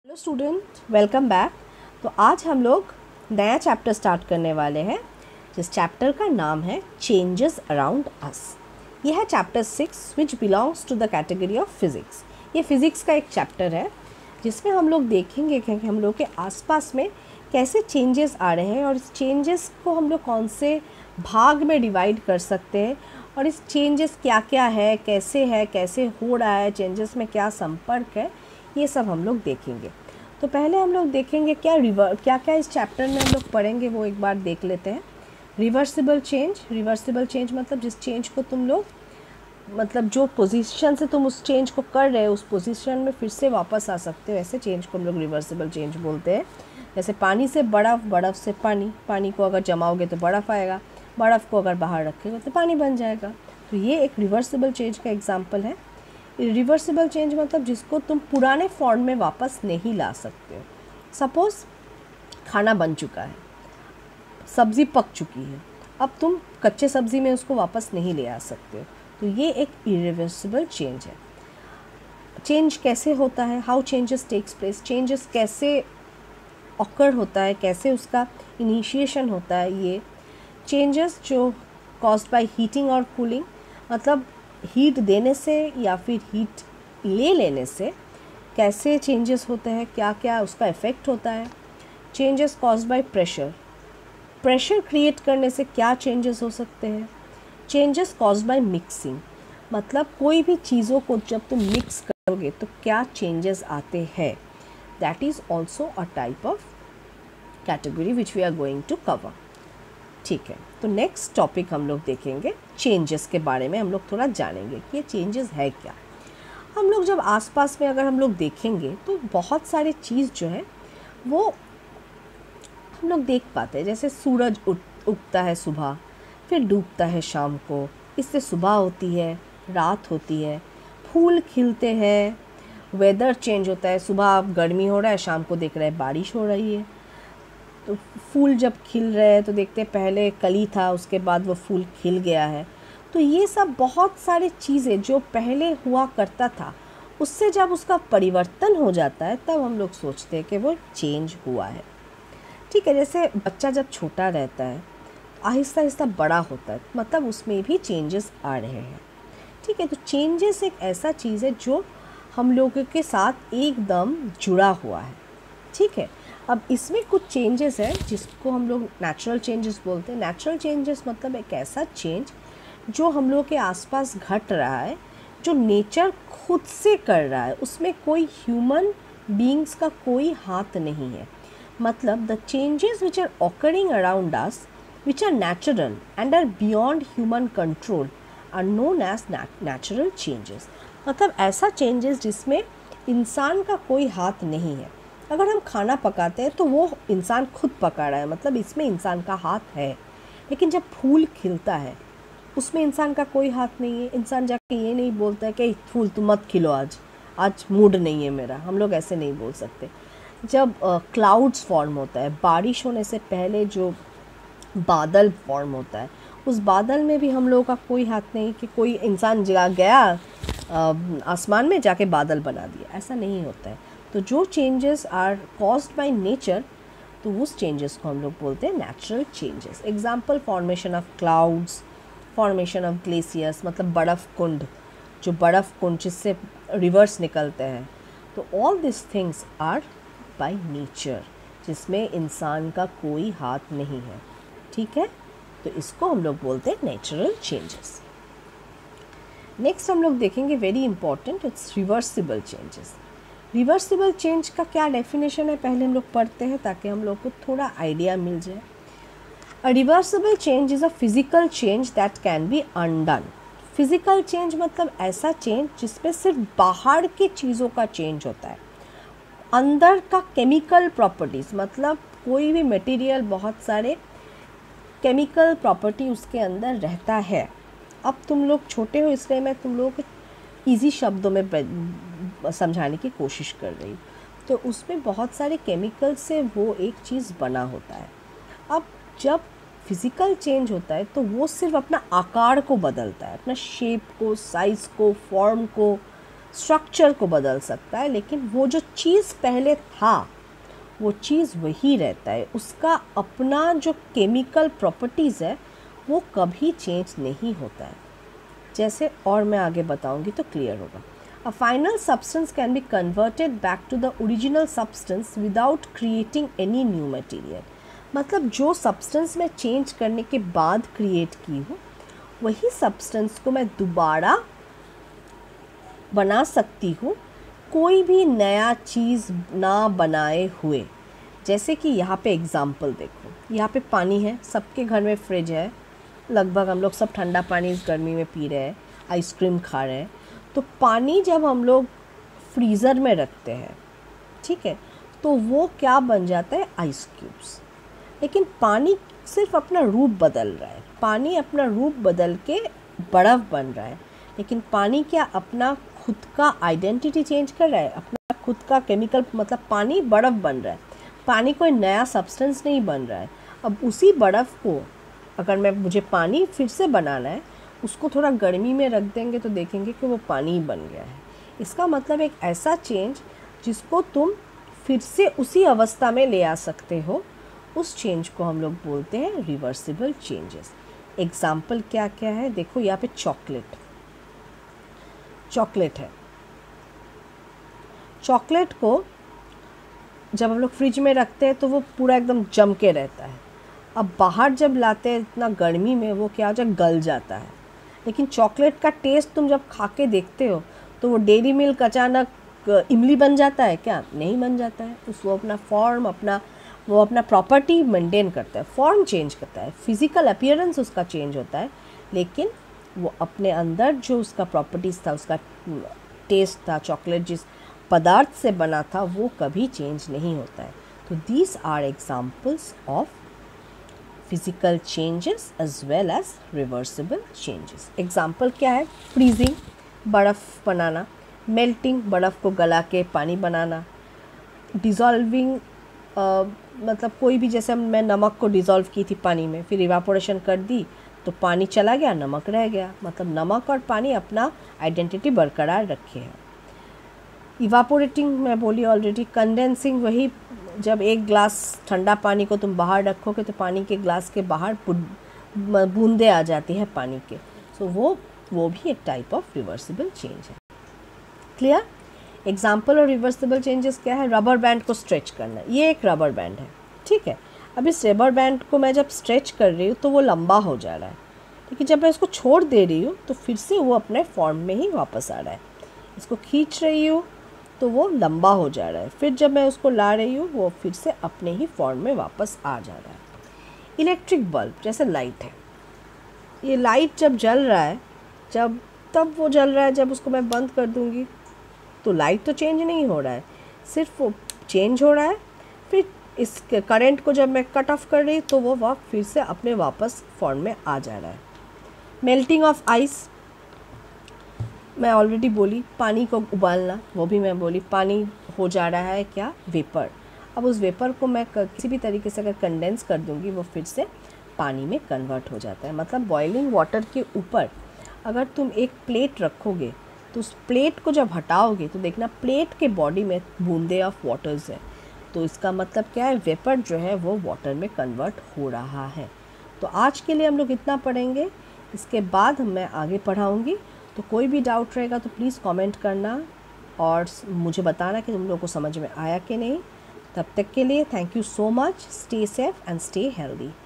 Hello student, welcome back. तो आज हम लोग नया चैप्टर स्टार्ट करने वाले हैं जिस चैप्टर का नाम है चेंजेस अराउंड अस। ये है chapter 6 which belongs to the category of physics. ये फिज़िक्स का एक चैप्टर है जिसमें हम लोग देखेंगे कि हम लोग के आसपास में कैसे चेंजेस आ रहे हैं और इस चेंजेस को हम लोग कौन से भाग में डिवाइड कर सकते हैं और इस चेंजेस क्या क्या है, कैसे हो रहा है, चेंजेस में क्या संपर्क है, ये सब हम लोग देखेंगे। तो पहले हम लोग देखेंगे क्या क्या इस चैप्टर में हम लोग पढ़ेंगे वो एक बार देख लेते हैं। रिवर्सिबल चेंज मतलब जिस चेंज को तुम लोग मतलब जो पोजीशन से तुम उस चेंज को कर रहे हो उस पोजीशन में फिर से वापस आ सकते हो, ऐसे चेंज को हम लोग रिवर्सिबल चेंज बोलते हैं। जैसे पानी से बर्फ़, बर्फ़ से पानी को अगर जमाओगे तो बर्फ़ आएगा, बर्फ़ को अगर बाहर रखेगा तो पानी बन जाएगा। तो ये एक रिवर्सिबल चेंज का एग्जाम्पल है। रिवर्सिबल चेंज मतलब जिसको तुम पुराने फॉर्म में वापस नहीं ला सकते हो। सपोज़ खाना बन चुका है, सब्ज़ी पक चुकी है, अब तुम कच्चे सब्ज़ी में उसको वापस नहीं ले आ सकते हो, तो ये एक इरिवर्सिबल चेंज है। चेंज कैसे होता है, how changes takes place, changes कैसे ऑकर होता है, कैसे उसका इनिशिएशन होता है। ये चेंजेस जो कॉज्ड बाय हीटिंग और कूलिंग, मतलब हीट देने से या फिर हीट ले लेने से कैसे चेंजेस होते हैं, क्या क्या उसका इफ़ेक्ट होता है। Changes caused by pressure create करने से क्या चेंजेस हो सकते हैं। चेंजेस कॉज्ड बाय मिक्सिंग, मतलब कोई भी चीज़ों को जब तुम मिक्स करोगे तो क्या चेंजेस आते हैं। That is also a type of category which we are going to cover. ठीक है, तो नेक्स्ट टॉपिक हम लोग देखेंगे चेंजेस के बारे में। हम लोग थोड़ा जानेंगे कि ये चेंजेस है क्या। हम लोग जब आसपास में अगर हम लोग देखेंगे तो बहुत सारे चीज़ जो है वो हम लोग देख पाते हैं। जैसे सूरज उगता है सुबह, फिर डूबता है शाम को, इससे सुबह होती है, रात होती है, फूल खिलते हैं, वेदर चेंज होता है। सुबह गर्मी हो रहा है, शाम को देख रहे हैं बारिश हो रही है। तो फूल जब खिल रहे हैं तो देखते हैं पहले कली था, उसके बाद वो फूल खिल गया है। तो ये सब बहुत सारी चीज़ें जो पहले हुआ करता था उससे जब उसका परिवर्तन हो जाता है तब हम लोग सोचते हैं कि वो चेंज हुआ है। ठीक है, जैसे बच्चा जब छोटा रहता है आहिस्ता आहिस्ता बड़ा होता है, मतलब उसमें भी चेंजेस आ रहे हैं। ठीक है, तो चेंजेस एक ऐसा चीज़ है जो हम लोगों के साथ एकदम जुड़ा हुआ है। ठीक है, अब इसमें कुछ चेंजेस है जिसको हम लोग नेचुरल चेंजेस बोलते हैं। नेचुरल चेंजेस मतलब एक ऐसा चेंज जो हम लोग के आसपास घट रहा है, जो नेचर खुद से कर रहा है, उसमें कोई ह्यूमन बीइंग्स का कोई हाथ नहीं है। मतलब the changes which are occurring around us which are natural and are beyond human control are known as natural changes. मतलब ऐसा चेंजेस जिसमें इंसान का कोई हाथ नहीं है। अगर हम खाना पकाते हैं तो वो इंसान खुद पका रहा है, मतलब इसमें इंसान का हाथ है। लेकिन जब फूल खिलता है उसमें इंसान का कोई हाथ नहीं है। इंसान जाके ये नहीं बोलता है कि फूल तुम मत खिलो, आज मूड नहीं है मेरा। हम लोग ऐसे नहीं बोल सकते। जब क्लाउड्स फॉर्म होता है, बारिश होने से पहले जो बादल फॉर्म होता है, उस बादल में भी हम लोगों का कोई हाथ नहीं कि कोई इंसान जा गया आसमान में जाके बादल बना दिया, ऐसा नहीं होता है। तो जो changes are caused by nature, तो उस चेंजेस को हम लोग बोलते हैं natural changes. Example formation of clouds, formation of glaciers, मतलब बर्फ़ कुंड जिससे रिवर्स निकलते हैं। तो all this things are by nature, जिसमें इंसान का कोई हाथ नहीं है। ठीक है, तो इसको हम लोग बोलते हैं नेचुरल चेंजेस। नेक्स्ट हम लोग देखेंगे very important, it's reversible changes. Reversible change का क्या डेफिनेशन है पहले हम लोग पढ़ते हैं ताकि हम लोग को थोड़ा आइडिया मिल जाए। A reversible change is a physical change that can be undone. Physical change मतलब ऐसा चेंज जिसमें सिर्फ बाहर की चीज़ों का चेंज होता है, अंदर का केमिकल प्रॉपर्टीज़, मतलब कोई भी मटेरियल बहुत सारे केमिकल प्रॉपर्टी उसके अंदर रहता है। अब तुम लोग छोटे हो इसलिए मैं तुम लोगों को ईजी शब्दों में समझाने की कोशिश कर रही हूँ। तो उसमें बहुत सारे केमिकल से वो एक चीज़ बना होता है। अब जब फिज़िकल चेंज होता है तो वो सिर्फ अपना आकार को बदलता है, अपना शेप को, साइज़ को, फॉर्म को, स्ट्रक्चर को बदल सकता है, लेकिन वो जो चीज़ पहले था वो चीज़ वही रहता है, उसका अपना जो केमिकल प्रॉपर्टीज़ है वो कभी चेंज नहीं होता है। जैसे और मैं आगे बताऊंगी तो क्लियर होगा। A final substance can be converted back to the original substance without creating any new material. मतलब जो सब्सटेंस मैं चेंज करने के बाद क्रिएट की हूँ वही सब्सटेंस को मैं दोबारा बना सकती हूँ, कोई भी नया चीज़ ना बनाए हुए। जैसे कि यहाँ पे एग्ज़ाम्पल देखो, यहाँ पे पानी है, सबके घर में फ्रिज है, लगभग हम लोग सब ठंडा पानी इस गर्मी में पी रहे हैं, आइसक्रीम खा रहे हैं। तो पानी जब हम लोग फ्रीज़र में रखते हैं, ठीक है, तो वो क्या बन जाता है, आइस क्यूब्स। लेकिन पानी सिर्फ अपना रूप बदल रहा है, पानी अपना रूप बदल के बर्फ़ बन रहा है, लेकिन पानी क्या अपना खुद का आइडेंटिटी चेंज कर रहा है, अपना खुद का केमिकल, मतलब पानी बर्फ़ बन रहा है, पानी कोई नया सब्सटेंस नहीं बन रहा है। अब उसी बर्फ़ को अगर मुझे पानी फिर से बनाना है, उसको थोड़ा गर्मी में रख देंगे तो देखेंगे कि वो पानी ही बन गया है। इसका मतलब एक ऐसा चेंज जिसको तुम फिर से उसी अवस्था में ले आ सकते हो, उस चेंज को हम लोग बोलते हैं रिवर्सिबल चेंजेस। एग्जाम्पल क्या क्या है देखो, यहाँ पे चॉकलेट है। चॉकलेट को जब हम लोग फ्रिज में रखते हैं तो वो पूरा एकदम जम के रहता है। अब बाहर जब लाते हैं इतना गर्मी में, वो क्या हो जाए, गल जाता है। लेकिन चॉकलेट का टेस्ट तुम जब खा के देखते हो तो वो डेयरी मिल्क अचानक इमली बन जाता है क्या? नहीं बन जाता है। वो अपना फॉर्म, अपना प्रॉपर्टी मेंटेन करता है, फॉर्म चेंज करता है, फिज़िकल अपीयरेंस उसका चेंज होता है, लेकिन वो अपने अंदर जो उसका प्रॉपर्टीज़ था, उसका टेस्ट था, चॉकलेट जिस पदार्थ से बना था वो कभी चेंज नहीं होता है। तो these are examples of physical changes as well as reversible changes. Example क्या है? फ्रीजिंग, बर्फ़ बनाना, मेल्टिंग, बर्फ़ को गला के पानी बनाना, डिज़ोल्विंग, मतलब कोई भी, जैसे मैं नमक को डिज़ोल्व की थी पानी में, फिर इवापोरेशन कर दी तो पानी चला गया, नमक रह गया। मतलब नमक और पानी अपना आइडेंटिटी बरकरार रखे हैं। इवापोरेटिंग मैं बोली ऑलरेडी। कंडेंसिंग, वही जब एक ग्लास ठंडा पानी को तुम बाहर रखोगे तो पानी के ग्लास के बाहर बूंदें आ जाती हैं पानी के, सो वो भी एक टाइप ऑफ रिवर्सिबल चेंज है। क्लियर? एग्जाम्पल और रिवर्सिबल चेंजेस क्या है? रबर बैंड को स्ट्रेच करना, ये एक रबर बैंड है, ठीक है। अब इस रबर बैंड को मैं जब स्ट्रेच कर रही हूँ तो वो लंबा हो जा रहा है, लेकिन जब मैं इसको छोड़ दे रही हूँ तो फिर से वो अपने फॉर्म में ही वापस आ रहा है। इसको खींच रही हूँ तो वो लंबा हो जा रहा है, फिर जब मैं उसको ला रही हूँ वो फिर से अपने ही फॉर्म में वापस आ जा रहा है। इलेक्ट्रिक बल्ब, जैसे लाइट है, ये लाइट जब जल रहा है, तब वो जल रहा है, जब उसको मैं बंद कर दूँगी तो लाइट तो चेंज नहीं हो रहा है, सिर्फ वो चेंज हो रहा है। फिर इस करंट को जब मैं कट ऑफ कर रही तो वो फिर से अपने वापस फॉर्म में आ जा रहा है। मेल्टिंग ऑफ आइस, मैं ऑलरेडी बोली। पानी को उबालना, वो भी मैं बोली। पानी हो जा रहा है क्या? वेपर। अब उस वेपर को मैं किसी भी तरीके से अगर कंडेंस कर दूंगी वो फिर से पानी में कन्वर्ट हो जाता है। मतलब बॉइलिंग वाटर के ऊपर अगर तुम एक प्लेट रखोगे तो उस प्लेट को जब हटाओगे तो देखना प्लेट के बॉडी में बूंदे ऑफ वाटर्स है, तो इसका मतलब क्या है? वेपर जो है वो वाटर में कन्वर्ट हो रहा है। तो आज के लिए हम लोग इतना पढ़ेंगे, इसके बाद मैं आगे पढ़ाऊँगी। तो कोई भी डाउट रहेगा तो प्लीज़ कमेंट करना और मुझे बताना कि तुम लोगों को समझ में आया कि नहीं। तब तक के लिए thank you so much. Stay safe and stay healthy.